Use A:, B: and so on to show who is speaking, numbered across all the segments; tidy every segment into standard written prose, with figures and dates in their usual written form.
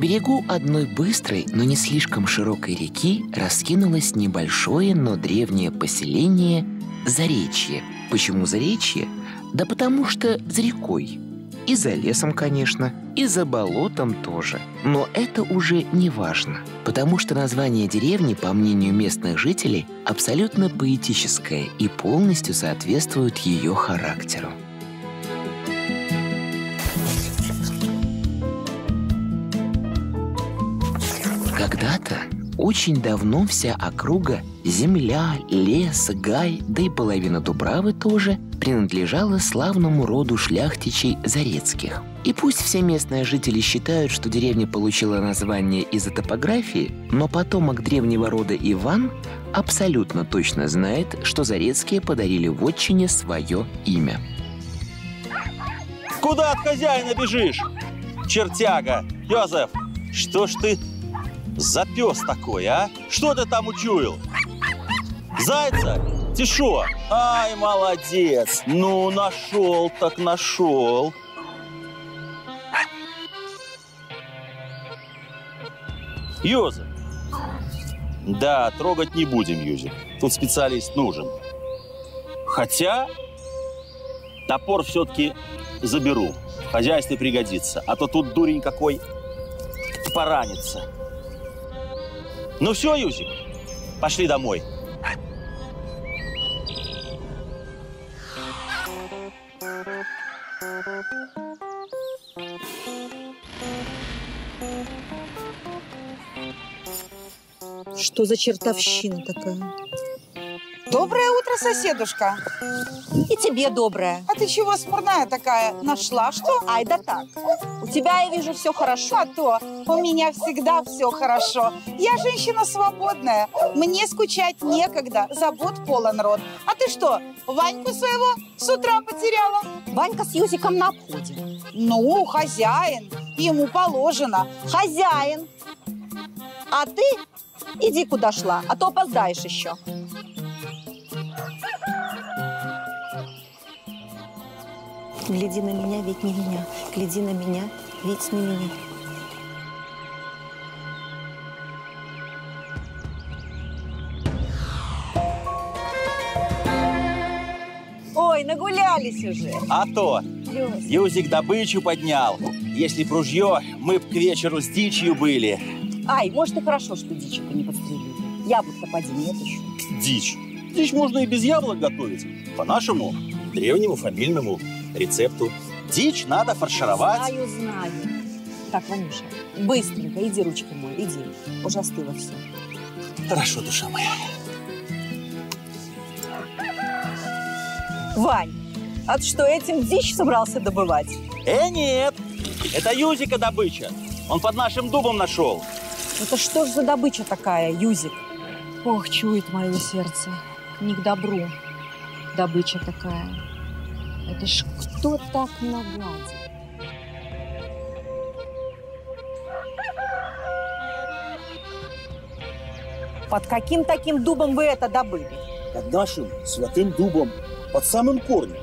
A: берегу одной быстрой, но не слишком широкой реки раскинулось небольшое, но древнее поселение Заречье. Почему Заречье? Да потому что за рекой. И за лесом, конечно, и за болотом тоже. Но это уже не важно, потому что название деревни, по мнению местных жителей, абсолютно поэтическое и полностью соответствует ее характеру. Когда-то, очень давно, вся округа, земля, лес, гай, да и половина Дубравы тоже принадлежала славному роду шляхтичей Зарецких. И пусть все местные жители считают, что деревня получила название из-за топографии, но потомок древнего рода Иван абсолютно точно знает, что Зарецкие подарили вотчине свое имя.
B: Куда от хозяина бежишь, чертяга? Йозеф, что ж ты за пес такой, а? Что ты там учуял? Зайца? Ты шо? Ай, молодец! Ну, нашел так нашел. Йозеф. Да, трогать не будем, Юзик. Тут специалист нужен. Хотя топор все-таки заберу. В хозяйстве пригодится. А то тут дурень какой поранится. Ну все, Юзик, пошли домой.
C: Что за чертовщина такая?
D: Доброе утро, соседушка.
C: И тебе доброе.
D: А ты чего смурная такая? Нашла что?
C: Ай, да так. У тебя, я вижу, все хорошо.
D: А то у меня всегда все хорошо. Я женщина свободная. Мне скучать некогда. Забот полон рот. А ты что, Ваньку своего с утра потеряла?
C: Ванька с Юзиком на обходе.
D: Ну, хозяин. Ему положено.
C: Хозяин. А ты иди куда шла, а то опоздаешь еще. Гляди на меня, ведь не меня. Гляди на меня, ведь не меня. Ой, нагулялись уже.
B: А то Юзик добычу поднял. Если б ружье, мы б к вечеру с дичью были.
C: Ай, может, и хорошо, что дичь-то не подстрелили. Яблок-то поди нет еще.
B: Дичь. Дичь можно и без яблок готовить. По нашему древнему фамильному рецепту. Дичь надо фаршировать.
C: Знаю. Так, Ванюша, быстренько иди ручки мой, иди. Уже остыло все.
B: Хорошо, душа моя.
C: Вань, а ты что, этим дичь собрался добывать?
B: Нет. Это Юзика добыча. Он под нашим дубом нашел.
C: Это что ж за добыча такая, Юзик? Ох, чует мое сердце. Не к добру. Добыча такая. Это ж кто так нагадил? Под каким таким дубом вы это добыли?
B: Под нашим святым дубом. Под самым корнем.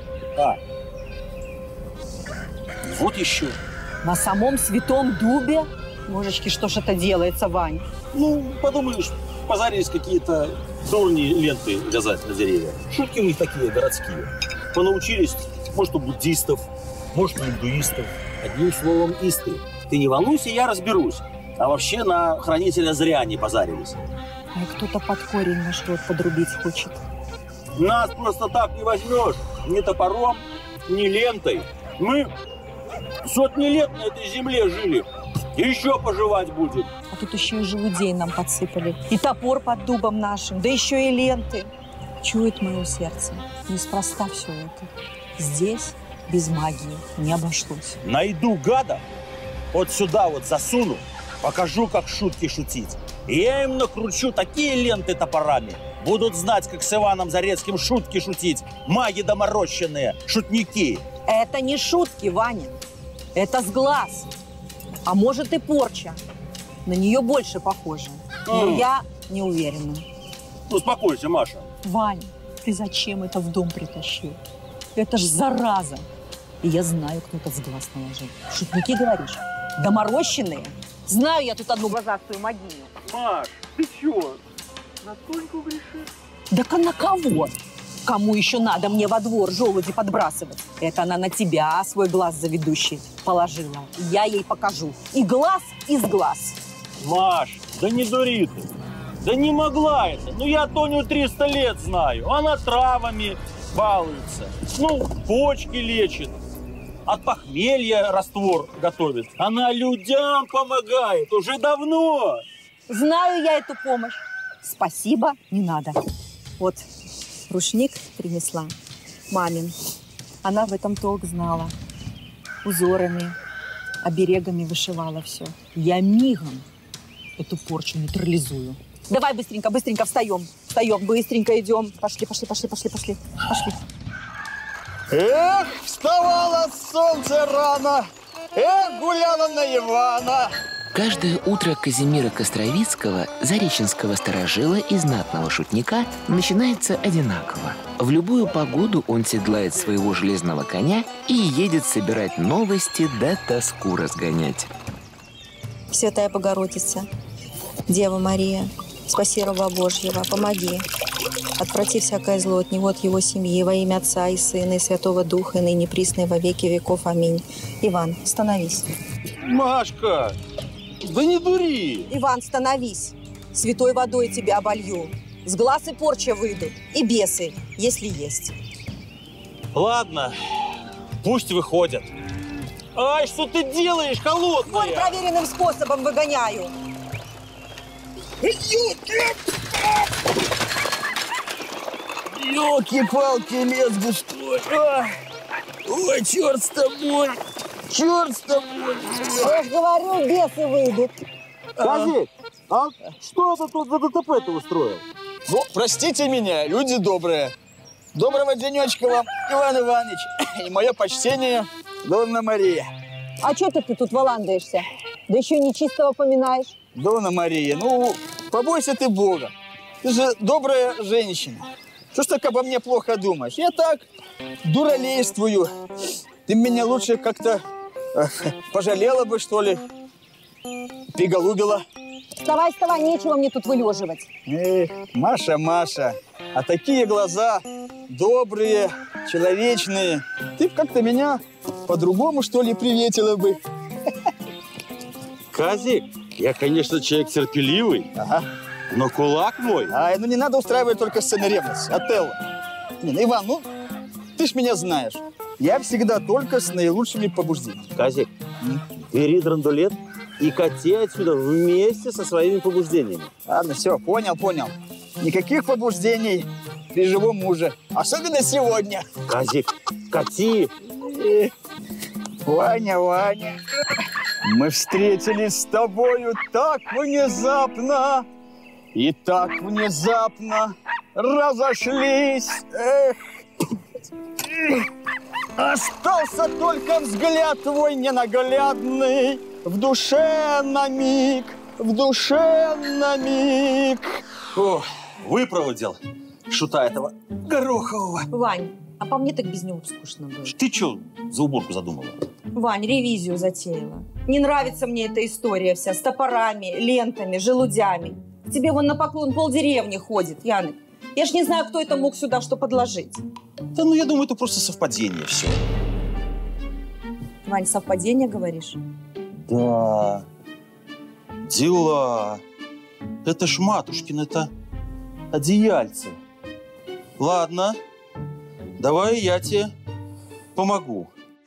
B: Вот еще.
C: На самом святом дубе? Божечки, что ж это делается, Вань?
B: Ну, подумаешь, позарились какие-то дурни ленты вязать на деревья. Шутки у них такие городские. Понаучились, может, у буддистов, может, у индуистов. Одним словом, исты. Ты не волнуйся, я разберусь. А вообще на хранителя зря не позарились.
C: Ай, кто-то под корень наш рот подрубить хочет.
B: Нас просто так не возьмешь. Ни топором, ни лентой. Мы сотни лет на этой земле жили. И еще поживать будем.
C: А тут еще и желудей нам подсыпали. И топор под дубом нашим, да еще и ленты. Чует мое сердце. Неспроста все это. Здесь без магии не обошлось.
B: Найду гада, вот сюда вот засуну, покажу, как шутки шутить. И я им накручу такие ленты топорами. Будут знать, как с Иваном Зарецким шутки шутить. Маги доморощенные, шутники.
C: Это не шутки, Ваня. Это сглаз. А может и порча. На нее больше похоже. Но я не уверена.
B: Успокойся, Маша.
C: Ваня, ты зачем это в дом притащил? Это ж зараза. И я знаю, кто этот сглаз наложил. Шутники, говоришь? Доморощенные? Знаю я тут одну глазастую могиню.
B: Маш, ты чё? На Тоньку грешишь?
C: Да на кого? Кому еще надо мне во двор желуди подбрасывать? Это она на тебя свой глаз заведущий положила. Я ей покажу. И глаз из глаз.
B: Маш, да не дури ты. Да не могла это. Ну, я Тоню 300 лет знаю. Она травами балуется. Ну, почки лечит. От похмелья раствор готовит. Она людям помогает уже давно.
C: Знаю я эту помощь. Спасибо, не надо. Вот рушник принесла мамин. Она в этом толк знала. Узорами, оберегами вышивала все. Я мигом эту порчу нейтрализую. Давай быстренько, быстренько встаем. Встаем, быстренько идем. Пошли, пошли, пошли, пошли, пошли. Пошли.
E: Эх, вставало солнце рано, эх, гуляла на Ивана.
A: Каждое утро Казимира Костровицкого, зареченского старожила и знатного шутника, начинается одинаково. В любую погоду он седлает своего железного коня и едет собирать новости да тоску разгонять.
F: Святая Богородица, Дева Мария, спаси раба Божьего, помоги. Отврати всякое зло от него, от его семьи, во имя Отца и Сына и Святого Духа, и ныне присно и во веки веков. Аминь. Иван, становись.
B: Машка, да не дури.
C: Иван, становись. Святой водой тебя оболью. С глаз и порча выйдут. И бесы, если есть.
B: Ладно, пусть выходят. Ай, что ты делаешь, холодная?
C: Вон проверенным способом выгоняю.
E: Ёлки-палки, лес густой. Ой, черт с тобой. Черт с тобой.
C: Я же говорю, бесы выйдут.
B: Казик, а что это тут за ДТП ты устроил?
E: Ну, простите меня, люди добрые. Доброго денечка вам, Иван Иванович. И мое почтение, Донна Мария.
C: А что ты тут валандаешься? Да еще нечистого поминаешь.
E: Донна Мария, ну, побойся ты Бога. Ты же добрая женщина. Что ж так обо мне плохо думаешь? Я так дуралействую. Ты меня лучше как-то пожалела бы, что ли? Приголубила.
C: Вставай, вставай, нечего мне тут вылеживать.
E: Эх, Маша, Маша, а такие глаза добрые, человечные. Ты б как-то меня по-другому, что ли, приветила бы.
B: Казик, я, конечно, человек терпеливый,
E: Ага.
B: но кулак мой.
E: Ай, ну не надо устраивать только сцены ревности. Отелло. Не, ну, Иван, ну, ты ж меня знаешь. Я всегда только с наилучшими побуждениями.
B: Казик, бери драндулет и кати отсюда вместе со своими побуждениями.
E: Ладно, все, понял, понял. Никаких побуждений при живом муже. Особенно сегодня.
B: Казик, кати.
E: Ваня, Ваня, мы встретились с тобою так внезапно и так внезапно разошлись. Эх. Остался только взгляд твой ненаглядный в душе на миг, в душе на миг.
B: О, выпроводил шута этого Горохового.
C: Вань, а по мне так без него скучно было.
B: Ты что за уборку задумала?
C: Вань, ревизию затеяла. Не нравится мне эта история вся с топорами, лентами, желудями. К тебе вон на поклон полдеревни ходит, Янык. Я ж не знаю, кто это мог сюда что подложить.
B: Да ну, я думаю, это просто совпадение все.
C: Вань, совпадение, говоришь?
B: Да. Дела. Это ж матушкин, это одеяльце. Ладно, давай я тебе помогу.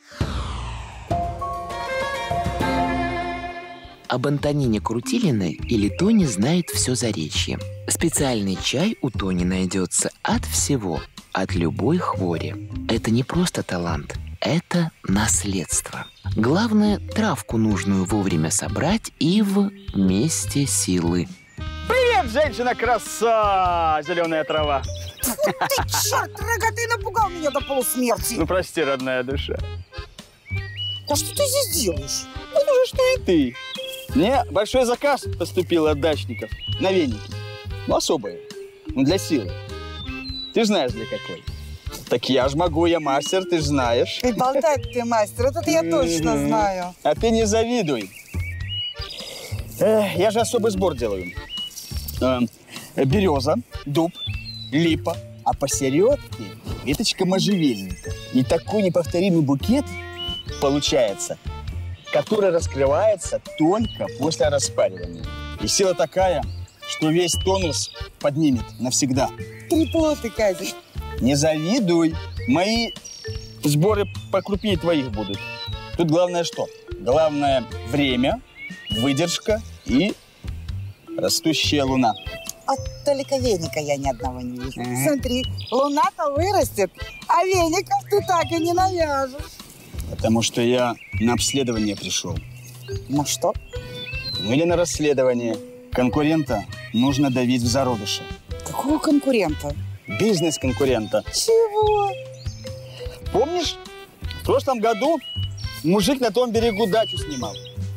A: Об Антонине Крутилиной или Тоне знает все Заречье. Специальный чай у Тони найдется от всего, от любой хвори. Это не просто талант, это наследство. Главное, травку нужную вовремя собрать и вместе силы.
E: Привет, женщина-краса, зеленая трава.
D: Ты, черт, рогатый, напугал меня до полусмерти.
E: Ну, прости, родная душа.
D: Да что ты здесь делаешь?
E: Ну, же, что и ты. Мне большой заказ поступил от дачников на веники. Ну, особые. Ну, для силы. Ты знаешь, для какой. Так я ж могу, я мастер, ты ж знаешь.
D: И болтать ты мастер, это я точно знаю.
E: А ты не завидуй. Я же особый сбор делаю. Береза, дуб, липа, а посередке веточка можжевельника. И такой неповторимый букет получается, который раскрывается только после распаривания. И сила такая, что весь тонус поднимет навсегда.
D: Трепло ты, Казик.
E: Не завидуй. Мои сборы покрупнее твоих будут. Тут главное что? Главное время, выдержка и растущая луна.
D: А только веника я ни одного не вижу. Смотри, луна-то вырастет, а веников ты так и не навяжешь.
E: Потому что я на обследование пришел.
D: Ну что?
E: Ну или на расследование. Конкурента нужно давить в зародыше.
D: Какого конкурента?
E: Бизнес-конкурента.
D: Чего?
E: Помнишь, в прошлом году мужик на том берегу дачу снимал?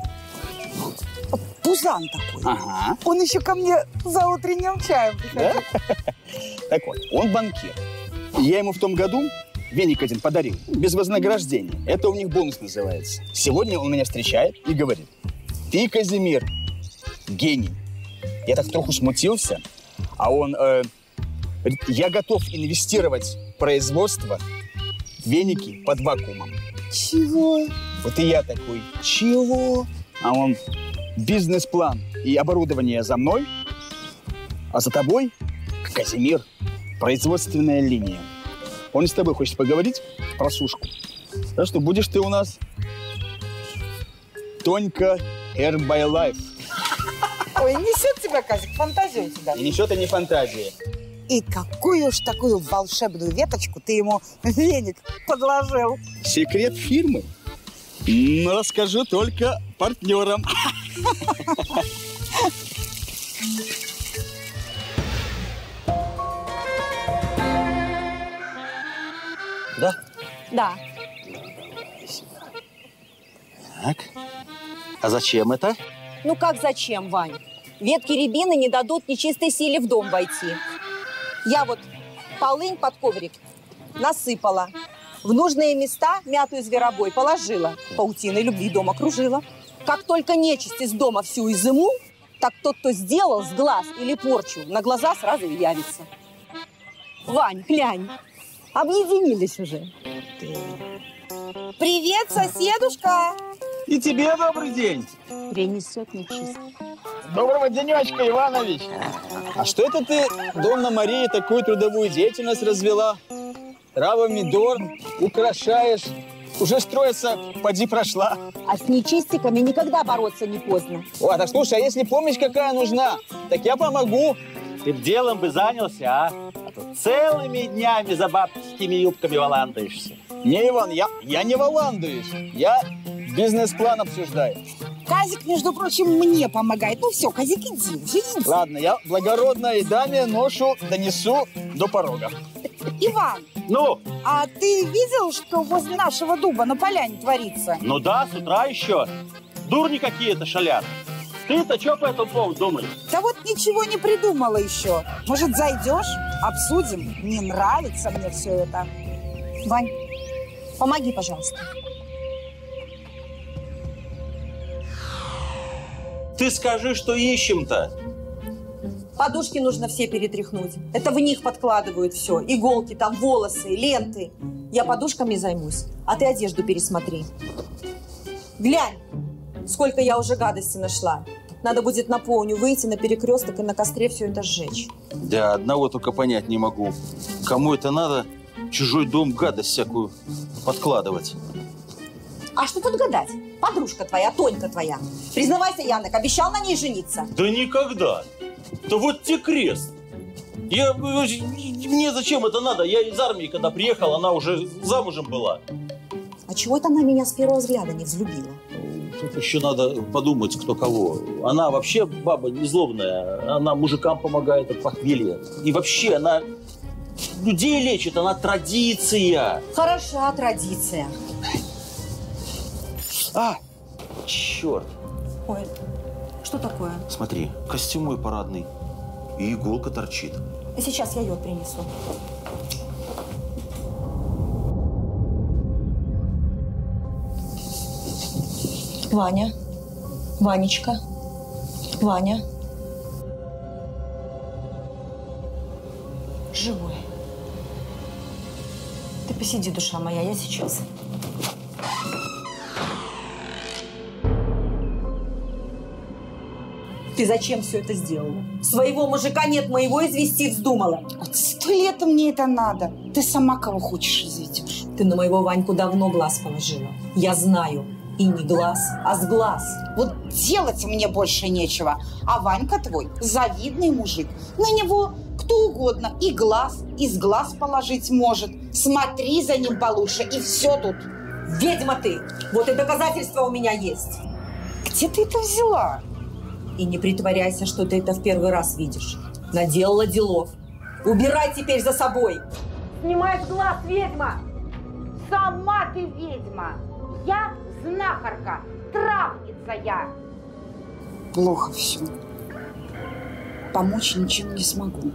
D: Пузан такой.
E: Ага.
D: Он еще ко мне за утренним чаем приходил.
E: Да? Так вот, он банкир. И я ему в том году веник один подарил, без вознаграждения. Это у них бонус называется. Сегодня он меня встречает и говорит: ты, Казимир, гений. Я так троху смутился, а он говорит: я готов инвестировать в производство веники под вакуумом.
D: Чего?
E: Вот и я такой: чего? А он: бизнес-план и оборудование за мной, а за тобой, Казимир, производственная линия. Он с тобой хочет поговорить про сушку. Так что будешь ты у нас Тонька Herbalife.
D: Ой, несет тебя, Казик, фантазия у тебя.
E: И ничего ты не фантазия.
D: И какую ж такую волшебную веточку ты ему веник подложил?
E: Секрет фирмы расскажу только партнерам.
B: Да?
C: Да.
B: Так. А зачем это?
C: Ну как зачем, Вань? Ветки рябины не дадут нечистой силе в дом войти. Я вот полынь под коврик насыпала. В нужные места мятую зверобой положила. Паутиной любви дом окружила. Как только нечисть из дома всю изыму, так тот, кто сделал с глаз или порчу, на глаза сразу и явится. Вань, глянь, объединились уже.
D: Привет, соседушка!
E: И тебе добрый день.
C: Принесет нечисть.
E: Доброго денечка, Иванович. А что это ты, Донна Мария, такую трудовую деятельность развела? Травами дорн украшаешь. Уже строится, поди прошла.
C: А с нечистиками никогда бороться не поздно.
E: О, так слушай, а если помощь какая нужна, так я помогу.
B: Ты б делом бы занялся, а? А то целыми днями за бабскими юбками валандаешься.
E: Не, Иван, я не валандуюсь. Я бизнес-план обсуждаю.
D: Казик, между прочим, мне помогает. Ну все, Казик, иди, уже иди.
E: Ладно, я благородной даме ношу донесу до порога.
D: Иван,
B: Ну?
D: а ты видел, что возле нашего дуба на поляне творится?
B: Ну да, с утра еще. Дурни какие-то шалят. Ты-то что по этому поводу думаешь?
D: Да вот ничего не придумала еще. Может, зайдешь? Обсудим? Не нравится мне все это.
C: Вань, помоги, пожалуйста.
B: Ты скажи, что ищем-то.
C: Подушки нужно все перетряхнуть. Это в них подкладывают все. Иголки, там волосы, ленты. Я подушками займусь, а ты одежду пересмотри. Глянь, сколько я уже гадости нашла. Надо будет на полню выйти на перекресток и на костре все это сжечь.
B: Да, одного только понять не могу. Кому это надо в чужой дом гадость всякую подкладывать?
C: А что тут гадать? Подружка твоя, Тонька твоя. Признавайся, Янок, обещал на ней жениться?
B: Да никогда. Да вот тебе крест. Мне зачем это надо? Я из армии, когда приехал, она уже замужем была.
C: А чего это она меня с первого взгляда не взлюбила?
B: Тут еще надо подумать, кто кого. Она вообще баба не злобная. Она мужикам помогает от похмелья. И вообще она людей лечит, она традиция.
C: Хороша традиция.
B: А, черт.
C: Ой, что такое?
B: Смотри, костюм мой парадный. И иголка торчит.
C: Сейчас я йод принесу. Ваня, Ванечка,
F: Ваня. Живой. Ты посиди, душа моя, я сейчас.
C: Ты зачем все это сделала? Своего мужика нет, моего извести вздумала.
D: Вот 100 лет мне это надо. Ты сама кого хочешь изведешь.
C: Ты на моего Ваньку давно глаз положила. Я знаю. И не глаз, а с глаз.
D: Вот делать мне больше нечего. А Ванька твой завидный мужик. На него кто угодно и глаз, и с глаз положить может. Смотри за ним получше, и все тут.
C: Ведьма ты! Вот и доказательства у меня есть.
D: Где ты это взяла?
C: И не притворяйся, что ты это в первый раз видишь. Наделала делов. Убирай теперь за собой.
G: Снимай с глаз, ведьма!
D: Сама ты ведьма. Я знахарка, травница я. Плохо все. Помочь ничем не смогу.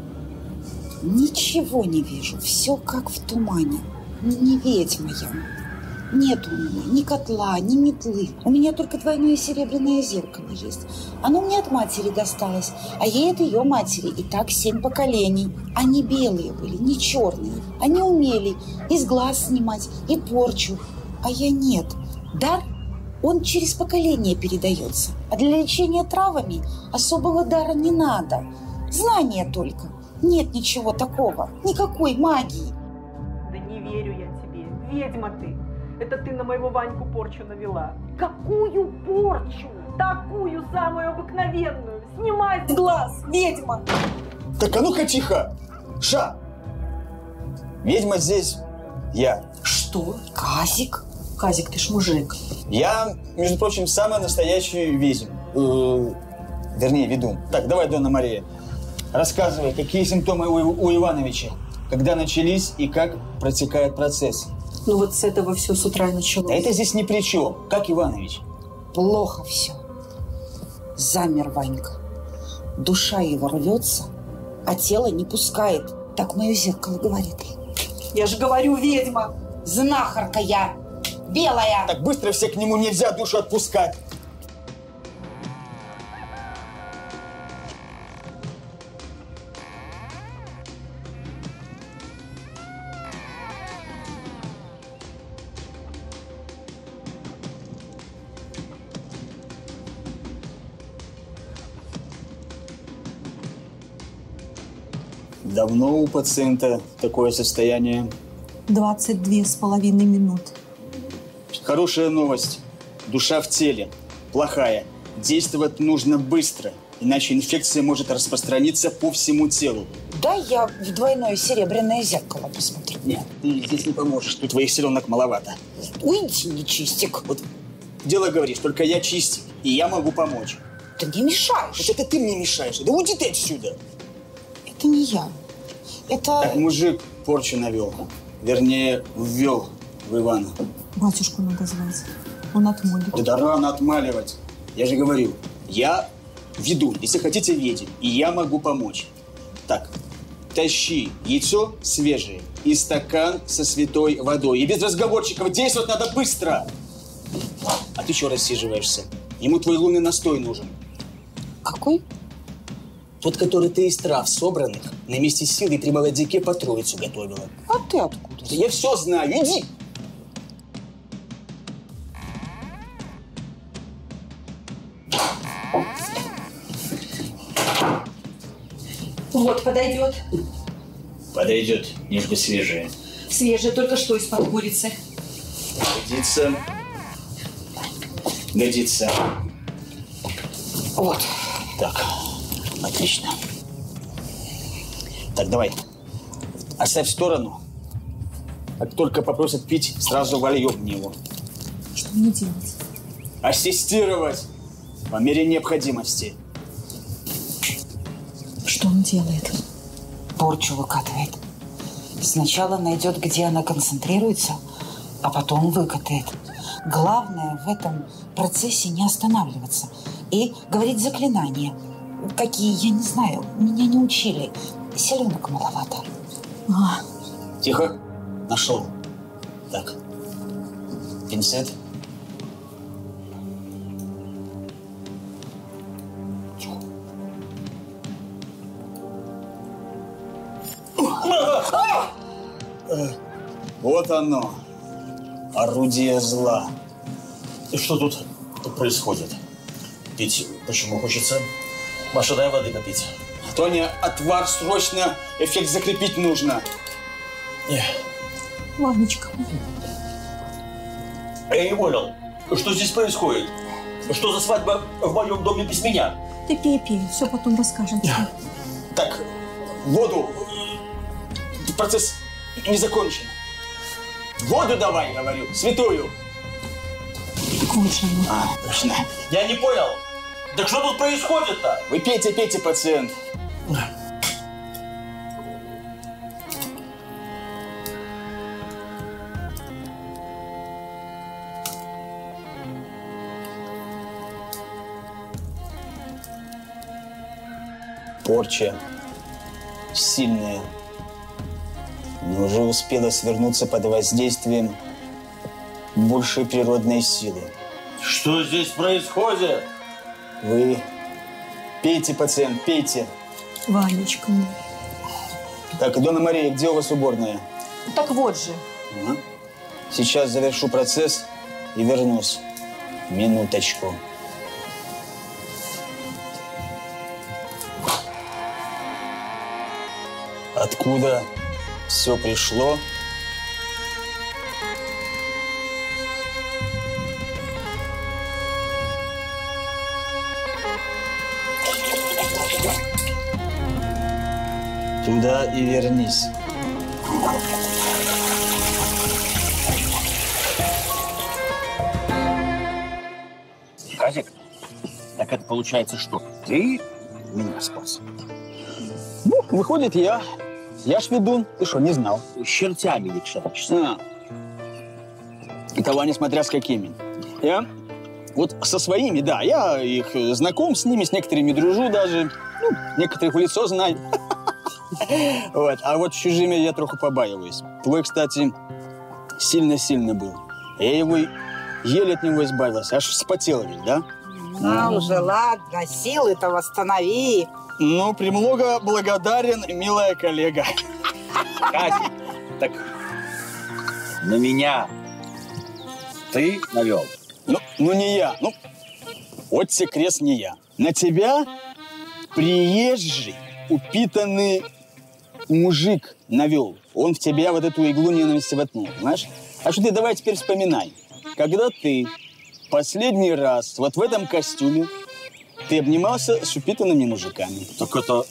D: Ничего не вижу. Все как в тумане. Не ведьма я. Нет у меня ни котла, ни метлы. У меня только двойное серебряное зеркало есть. Оно мне от матери досталось, а ей от ее матери. И так 7 поколений. Они белые были, не черные. Они умели из глаз снимать и порчу. А я нет. Дар, он через поколение передается. А для лечения травами особого дара не надо. Знания только. Нет ничего такого. Никакой магии.
G: Да не верю я тебе. Ведьма ты. Это ты на моего Ваньку порчу навела. Какую порчу? Такую самую обыкновенную. Снимай с глаз, ведьма.
E: Так а ну-ка тихо. Ша. Ведьма здесь я.
C: Что?
D: Казик?
C: Казик, ты ж мужик.
E: Я, между прочим, самый настоящий ведьм. Вернее, ведун. Так, давай, Донна Мария, рассказывай, какие симптомы у Ивановича, когда начались и как протекает процесс.
C: Ну вот с этого все с утра началось.
E: Да это здесь ни при чем. Как Иванович?
D: Плохо все. Замер Ванька. Душа его рвется, а тело не пускает. Так мое зеркало говорит.
C: Я же говорю, ведьма.
D: Знахарка я. Белая.
E: Так быстро все к нему нельзя душу отпускать. Давно у пациента такое состояние?
C: 22,5 минуты.
E: Хорошая новость. Душа в теле. Плохая. Действовать нужно быстро, иначе инфекция может распространиться по всему телу.
D: Да, я в двойное серебряное зеркало посмотрю.
E: Нет, ты здесь не поможешь. Тут твоих селенок маловато.
D: Уйди, нечистик.
E: Вот дело говоришь, только я чистик, и я могу помочь.
D: Ты не мешаешь.
E: Вот это ты мне мешаешь. Да уйди ты отсюда.
D: Это не я. Это...
E: Так мужик порчу навел. Вернее, ввел в Ивана.
C: Батюшку надо звать. Он отмолит.
E: Да рано отмаливать. Я же говорил, я ведун, если хотите, ведьм, и я могу помочь. Так, тащи яйцо свежее и стакан со святой водой. И без разговорчиков действовать надо быстро. А ты что рассиживаешься? Ему твой лунный настой нужен.
D: Какой?
E: Тот, который ты из трав собранных на месте силы при молодяке по троицу готовила.
D: А ты откуда?
E: Да я все знаю, иди!
C: Вот, подойдет.
E: Подойдет, лишь бы свежее.
C: Свежее, только что из-под курицы.
E: Годится. Годится.
D: Вот.
E: Так, отлично. Так, давай. Оставь в сторону. Как только попросят пить, сразу вольем в него.
C: Что мне делать?
E: Ассистировать по мере необходимости.
C: Что он делает?
D: Порчу выкатывает. Сначала найдет, где она концентрируется, а потом выкатает. Главное в этом процессе не останавливаться и говорить заклинания. Какие, я не знаю, меня не учили. Селенок маловато.
E: Тихо. Нашел. Так. Пинцет. Тихо. Вот оно, орудие зла.
B: И что тут происходит? Пить почему хочется? Маша, дай воды попить.
E: Тоня, отвар срочно, эффект закрепить нужно.
C: Ванечка.
B: Я не понял, что здесь происходит? Что за свадьба в моем доме без меня?
C: Ты пей, все потом расскажем.
E: Так, воду. Процесс не закончен. Воду давай, говорю, святую.
C: Кончено.
E: Точно.
B: Я не понял. Так что тут происходит-то?
E: Вы пейте, пациент. Порча сильная, но уже успела свернуться под воздействием большей природной силы.
B: Что здесь происходит?
E: Вы пейте, пациент, пейте.
C: Ванечка.
E: Так, Дона Мария, где у вас уборная?
C: Так вот же.
E: Ага. Сейчас завершу процесс и вернусь. Минуточку. Откуда все пришло? Туда и вернись.
B: Казик, так это получается что? Ты меня спас?
E: Ну, выходит, я ж ведун. Ты что, не знал?
B: С чертями не чертишься.
E: Это Ваня, смотря с какими. Я вот со своими, да, я их знаком с ними, с некоторыми дружу даже. Ну, некоторых в лицо знаю. Вот. А вот с чужими я трохи побаиваюсь. Твой, кстати, сильно-сильно был. Я его еле от него избавился. Аж вспотел ведь, да?
D: Ну, уже ладно, силы-то восстанови.
E: Ну, премного благодарен, милая коллега.
B: Казик, так на меня ты навел?
E: Ну, не я. Ну, отце крест не я. На тебя приезжий, упитанный мужик навел. Он в тебя вот эту иглу ненависти воткнул, понимаешь? А что ты давай теперь вспоминай. Когда ты последний раз вот в этом костюме ты обнимался с упитанными мужиками?
B: Так это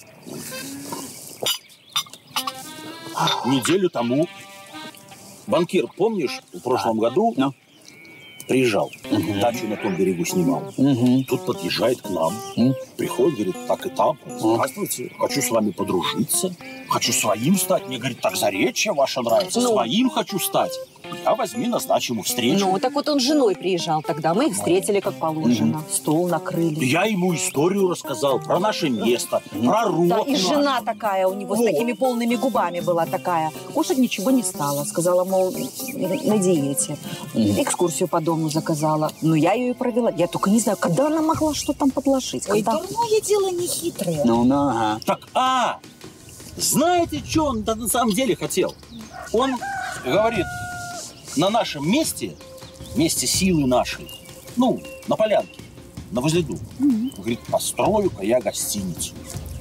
B: неделю тому банкир, помнишь, в прошлом году приезжал, дачу на том берегу снимал. Тут подъезжает к нам, приходит, говорит, так и так, здравствуйте, хочу с вами подружиться, хочу своим стать. Мне говорит, так заречье ваше нравится, своим хочу стать. А возьми, назначь ему встречу.
C: Ну, так вот он с женой приезжал тогда. Мы их встретили как положено. Стол накрыли.
B: Я ему историю рассказал про наше место, про рот.
C: Да, и жена такая у него с такими полными губами была такая. Кушать ничего не стала. Сказала, мол, на диете. Экскурсию по дому заказала. Но я ее и провела. Я только не знаю, когда она могла что там подложить.
D: Ой,
C: когда...
D: дурное дело не хитрое.
E: Ну,
B: Так, знаете, что он на самом деле хотел? Он говорит, на нашем месте силы нашей, ну, на полянке, на возле дуба, говорит, построю-ка я гостиницу.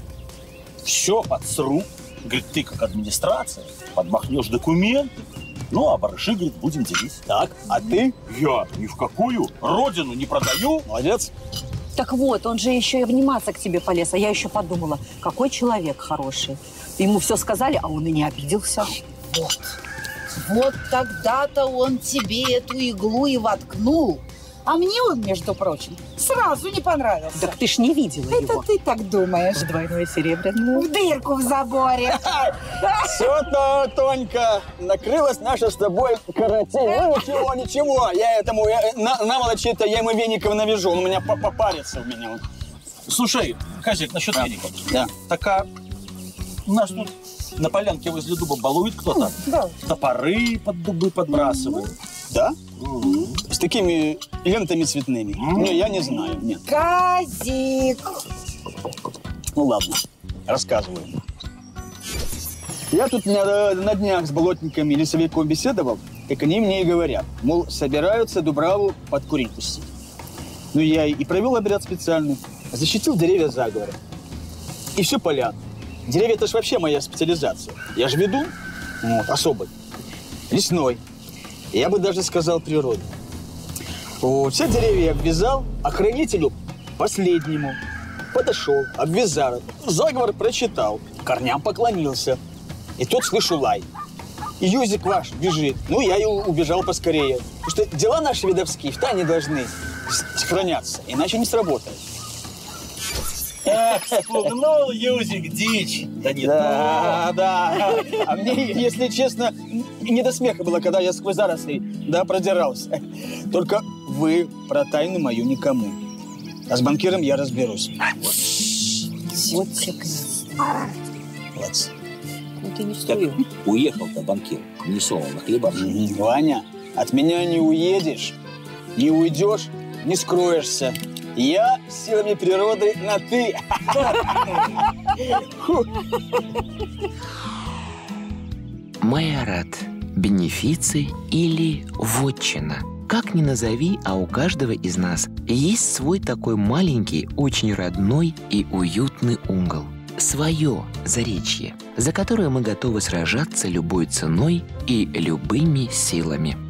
B: Все подсру. Говорит, ты как администрация подмахнешь документы, ну, а барыши, говорит, будем делить.
E: Так, а ты?
B: Я ни в какую родину не продаю.
E: Молодец.
C: Так вот, он же еще и обниматься к тебе полез. А я еще подумала, какой человек хороший. Ему все сказали, а он и не обиделся.
D: Вот тогда-то он тебе эту иглу и воткнул. А мне он, между прочим, сразу не понравился.
C: Так ты ж не видела
D: Это
C: его.
D: ты так думаешь.
C: Двойное серебряное.
D: В дырку в заборе.
E: Все-то, Тонька, накрылась наша с тобой каратель. Ну, ничего. Я этому, наволочи-то, я ему веников навяжу. Он у меня попарится у меня.
B: Слушай, Казик, насчет веников.
E: Да.
B: Так, у нас тут на полянке возле дуба балует кто-то.
D: Да.
B: Топоры под дубы подбрасывают.
E: Да? С такими лентами цветными. Не, я не знаю, нет.
D: Казик.
E: Ну ладно, рассказываю. Я тут на днях с болотниками и лесовиком беседовал, как они мне и говорят. Мол, собираются Дубраву под курень пустить. Ну, я и провел обряд специальный, защитил деревья заговора. И все понятно. Деревья – это же вообще моя специализация. Я же ведун, вот, особый, лесной. Я бы даже сказал природный. Вот, все деревья я обвязал, охранителю последнему подошел, обвязал, заговор прочитал, корням поклонился. И тут слышу лай. И юзик ваш бежит. Ну, я и убежал поскорее. Потому что дела наши видовские в тайне должны сохраняться, иначе не сработает.
B: Эх, спугнул юзик дичь. Да нет,
E: да. А мне, если честно, не до смеха было, когда я сквозь заросли, продирался. Только вы про тайну мою никому. А с банкиром я разберусь.
C: Вот секрет.
E: Молодцы.
C: Ну ты не стою.
B: Уехал-то банкир, не солоно хлебавший.
E: Ваня, от меня не уедешь, не уйдешь, не скроешься. Я силами природы на «ты».
A: Майорат, бенефиций или вотчина. Как ни назови, а у каждого из нас есть свой такой маленький, очень родной и уютный угол. Свое заречье, за которое мы готовы сражаться любой ценой и любыми силами.